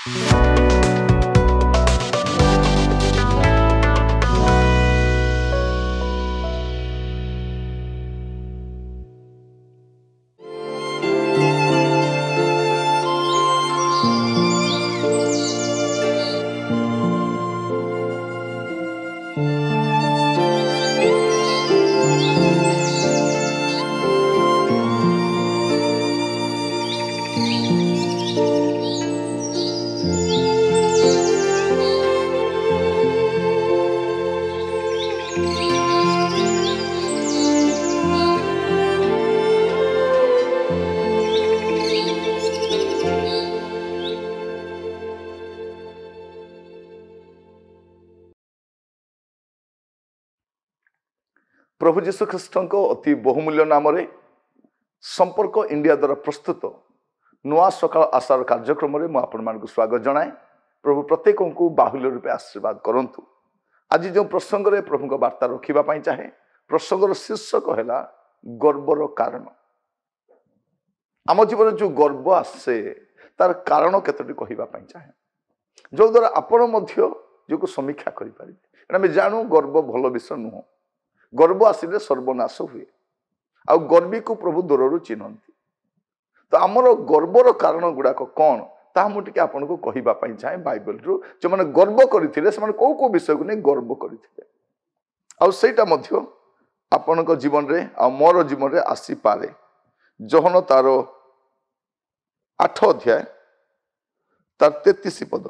प्रभु जीशु ख्रीष्ट अति बहुमूल्य नाम संपर्क इंडिया द्वारा प्रस्तुत नुआ सकाळ आशार कार्यक्रम में मुझे स्वागत जनाए। प्रभु प्रत्येक को बाहुल्य रूपे आशीर्वाद करंतु। आज जो प्रसंग में प्रभु वार्ता रखापी चाहे प्रसंगर शीर्षक है गर्वर कारण। आम जीवन जो गर्व आसे तार कारण केतोटी कहवाई चाहे जो द्वारा आपण जो समीक्षा करें जानू गर्व भल विषय नुह। गर्व आसिले सर्वनाश हुए आ गर्वी को प्रभु दूर चिन्हती। तो आमर गर्वर कारण गुड़ाक कौन ता मुझे आपन को कहवाई चाहे बाइबल रु जो मैंने गर्व करते कौ कौ विषय को नहीं गर्व करते आपण जीवन रे आ मोर जीवन रे आसी पारे। जहन तार 8 अध्याय तार 33 पद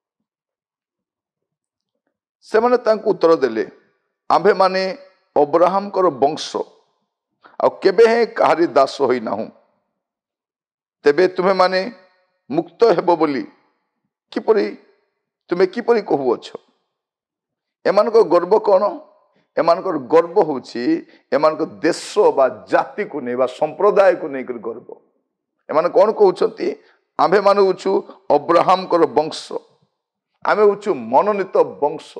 से माने उत्तर देले आम्भे माने अब्राहम कर वंश आबे हे कहारी दास होई नाहु तेबे तुम्हें माने मुक्त हेबो बोली किपरि तुम्हें किपरि कहूअछ। एमान को गर्व कौन? एमान को गर्व होछि एमान को देश बा जाति को नहीं बा संप्रदाय को नहीं कर गर्व। एमान कौन कहउछंती आम्भे माने उछु अब्राहम कर वंश आमे उछु मनोनीत वंश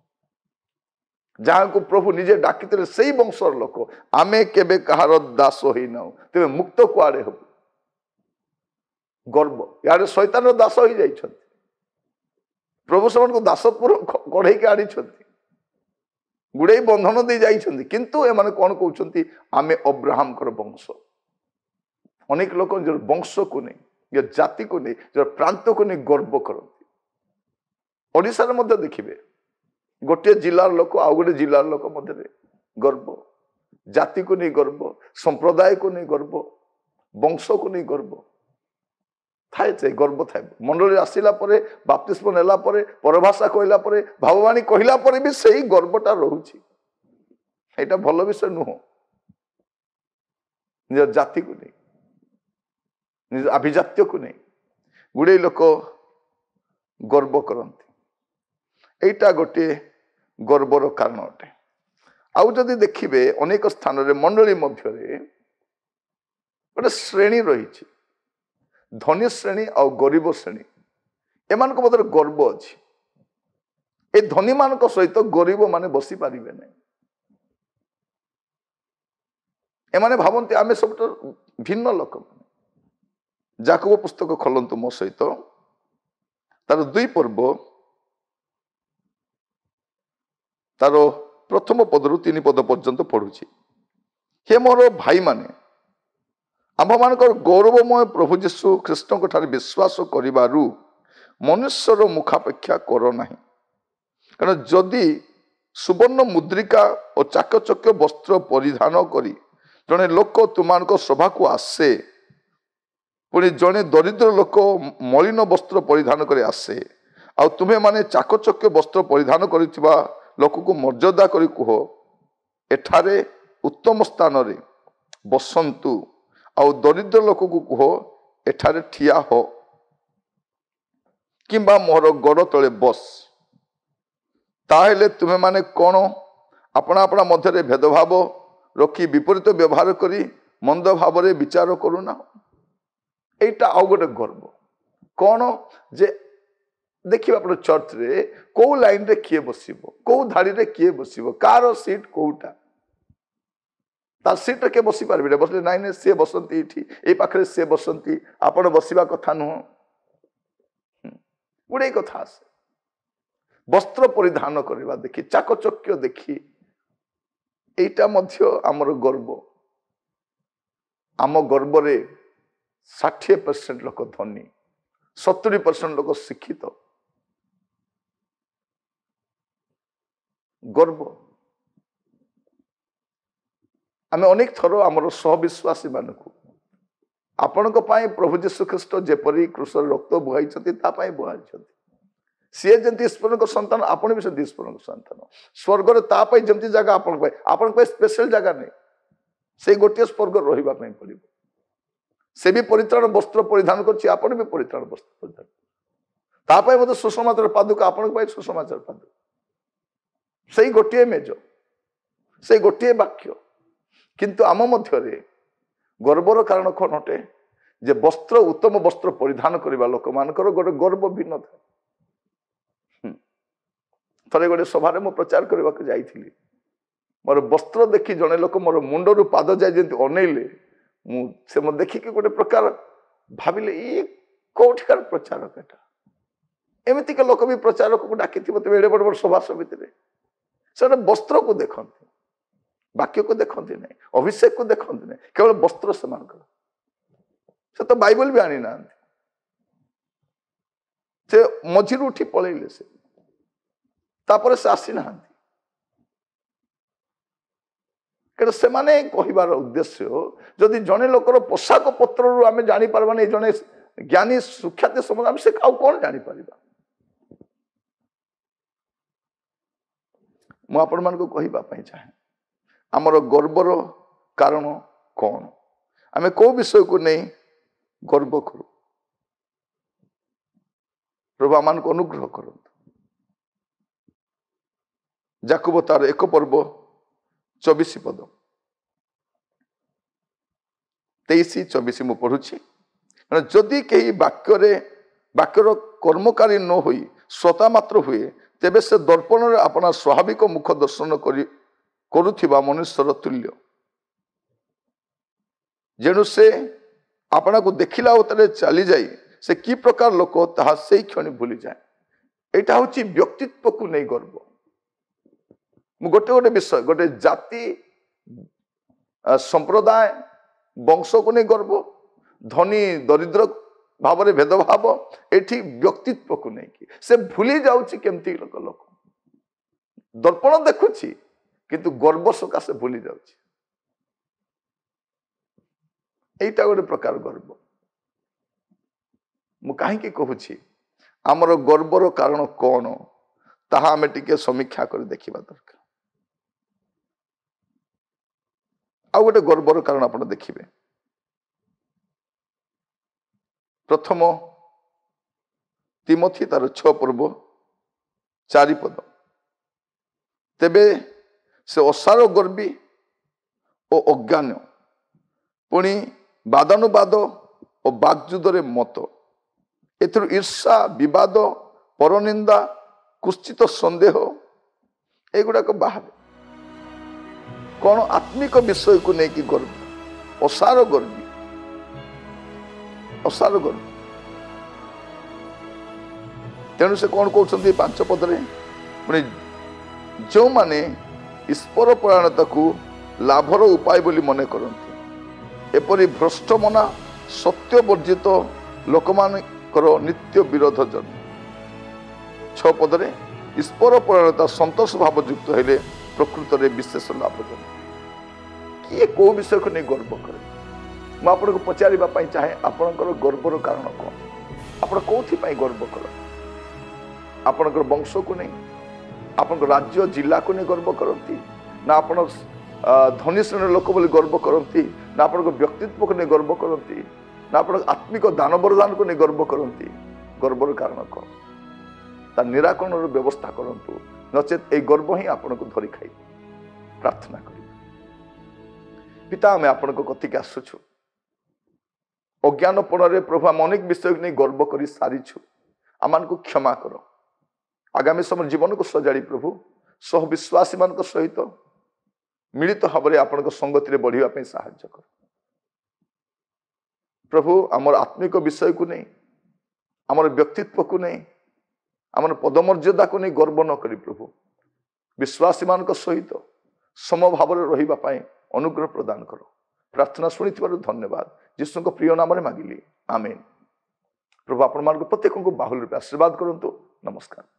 जहाँ को प्रभु निजे डाकिते से वंशर लोक आमे केबे कहार दास होई नाउ तेबे मुक्त कुआड़े हो। गर्व यार शैतान दास हो जाई प्रभु समान को दासपुर कढ़े के आनी गुड़े बंधन दे जाइछंती किंतु एमाने कौन कहउछंती आमे अब्राहम कर वंश। अनेक लोक जो वंश को नहीं जो जाति को नहीं जो प्रांत को नहीं गर्व करती। ओडिशा रे मध्य देखिबे गोटे जिलार लोक आउ गोटे जिलार लोक मध्य गर्व जाति को नहीं गर्व संप्रदाय को नहीं गर्व वंश को नहीं गर्व थाए गर्व थाए। मंडली आसला बाप्तिस्म नेला परभाषा कहला भाववाणी कहला भी सही गर्वटा रोचे। यहाँ भल विषय नुह। निज जाति को नहीं निज अभिजात्य को नहीं गुड़े लोक गर्व करती। एटा गोटे गर्वर कारण अटे। आउ जदि देखिबे अनेक स्थान रे मंडली मध्य गोटे श्रेणी रही धनी श्रेणी और गरीब श्रेणी एमान को मध्य गर्व अच्छी। ए धनी मान सहित गरीब माने बसी पारे नहीं। एमाने भावती आमे सब भिन्न लोक। जाकब पुस्तक खोलंतु मो सहित तार 2 पर्व तार प्रथम पदरु 3 पद पर्यंत पढ़ुछि। हे मोर भाई माने आम मान गौरवमय प्रभु जीशु ख्रीष्ट विश्वास करिबारु मनुष्यर मुखापेक्षा कर नाही। कारण जदि सुवर्ण मुद्रिका और चाकचक्य वस्त्र परिधान करी जड़े लोक तुम सभा को आसे पुणी जड़े दरिद्र लोक मलिन वस्त्र परिधान कर आसे आ तुम्हें माने चाकचक्य वस्त्र परिधान करिथिबा लोक को मर्यादा करी कह एठारे उत्तम स्थान रे बसंतु आउ दरिद्र लोक को कह एठारे ठिया हो किंबा मोर गोड़ तले बस। ताहेले तुम्हें माने कौन अपना अपना मध्य भेदभाव रखी विपरीत व्यवहार करी मंद भाव रे विचार करूना। एटा आउ गोटे गर्व कौन जे देखिए आप चर्च रे कौ लाइन रे किए बसिबो कौ धाड़ी रे किए बसिबो कार सीट कोटा तार सीट रे के बसी पारबे बसले नाइ ने से बसंती इठी ए पाखरे से बसंती आपण बसिबा कथा नुह। गुड़े कथा आसे वस्त्र परिधान करवा देखी चाकचक्य देखी एटा मध्य आमर गर्व आम गर्व रे 60% लोक धनी 70% लोक शिक्षित गर्व आम अनेक थर आमर सहविश्वासी मान आपण प्रभु जीशु ख्रीस्ट जेपरी क्रूसर रक्त बुहाई बुहाई सी जमी ईश्वर संतान आपण भी से ईश्वर संतान स्वर्ग जमी जगह आपण स्पेशल जगह नहीं से गोटे स्वर्ग रहा पड़ो से भी परित्राण वस्त्र परिधान कर भी परित्राण वस्त्र परिधान तापाई मत सुसमाचार पादुक आपण सुसमाचार पादुक से गोटे मेज से गोटे वाक्य किंतु आम मध्य गर्वर कारण कौन अटे जे वस्त्र उत्तम वस्त्र परिधान करने लोक मान गोटे गर्व भिन्न था थे गोटे सभारे मु प्रचार करने को जाइली मोर वस्त्र देखी जड़े लोक मोर मुंडरू पाद जाए जमी अनैले से मत देखिक गोटे प्रकार भाविले ये कौटिकार प्रचारक एटा एमतीक लोक भी प्रचारक को डाकी एड़े बड़ बड़ सभा समिति से वस्त्र को देखते वाक्य को देखते नहीं अभिषेक को देखते नहीं केवल वस्त्र से तो बाइबल भी आनी ना से मझी उठी पलैले से तापर से आसी ना से माने कहिबार उद्देश्य जदि जने लोकर पोशाक पत्र रु आमे जानी पारबा नहीं जने ज्ञानी सुख्यात समझ आमे से कौन जानी पारिबा मु आपण मान को कहिबा पई चाहे आमर गर्वर कारण कौन आमे को विषय को नहीं गर्व करू प्रभु आमान को अनुग्रह करूँ जाकुब तार 1 पर्व 24 पद 23-24 मु पढ़ुछि जदि कहीं वाक्यर कर्मकारी न होई स्वता मात्र हुए तेबे से दर्पण अपना स्वाभाविक मुख दर्शन करुथिबा मनुष्यर तुल्य जेणु से आपना को देखिला उतरे चली जाई से की प्रकार लोक ताहा से क्षण भूली जाए एटा होची व्यक्तित्व को नहीं गर्व गोटे गोटे विषय गोटे जाति संप्रदाय वंश को नहीं गर्व धनी दरिद्र भाव में भेदभाव एठी व्यक्तित्व को नहीं कि से भूली जाउची केमती लोक दर्पण देखुची किंतु गर्व सकाशे भूली जाउची एटा गोटे प्रकार गर्व मु कहीं कहूँ आमर गर्वर कारण कौन ताहा आमे टिके समीक्षा कर देखिबा दरकार आ गोटे गर्वर कारण आप देखिए प्रथम तिमोथी तार 6 पर्व 4 पद तेबे से असार गर्वी और अज्ञान पुणी वादानुवाद और बागजुदरे मत एथुर ईर्षा विवाद परनिंदा कुश्चित संदेह एगुड़ाक बाहर कौन आत्मिक विषय को लेकिन गर्व असार गर्वी तेणु से कौन कहते 5 पदरे पुणी जो माने ईश्वर परायणता को लाभर उपाय बोली मन करते एपरी भ्रष्ट मना सत्य वर्जित लोक नित्य विरोध जन 6 पदरे ईश्वर परायणता संतोष भाव युक्त हेले प्रकृत में विशेष लाभजन किए कौ विषय को नहीं गर्व करे मुझे आपको पचारे चाहे आपणकर गर्वर कारण कौन आप कौन गर्व कर आपणकर वंश को नहीं आपण राज्य जिला को नहीं गर्व करती ना आप धनी श्रेणी लोक बोली गर्व करती ना आप व्यक्तित्व को नहीं गर्व करती ना आप आत्मिक दान वरदान को नहीं गर्व करती गर्वर कारण कौन ता निराकरण व्यवस्था करूँ नचेत ए गर्व ही आपन को धरी खाई प्रार्थना कर पिता आम आपण कथिक आसुछु अज्ञानपण प्रभु आम अनेक विषय नहीं गर्व कर सारीछु आम को क्षमा कर आगामी समय जीवन को सजाड़ी प्रभु सह विश्वासी मान सहित मिलित भाव में आपण संगति में बढ़ापी साहाय्य कर प्रभु आमर आत्मिक विषय को नहीं आमर व्यक्तित्व को नहीं आम पदमर्यादा को नहीं गर्व न करी प्रभु विश्वासी मान सहित समभाव रही अनुग्रह प्रदान कर। प्रार्थना शुणी धन्यवाद यीशु को प्रिय नाम मागिली आमेन। प्रभु आपण प्रत्येक को बाहुल रूप आशीर्वाद करंतु। नमस्कार।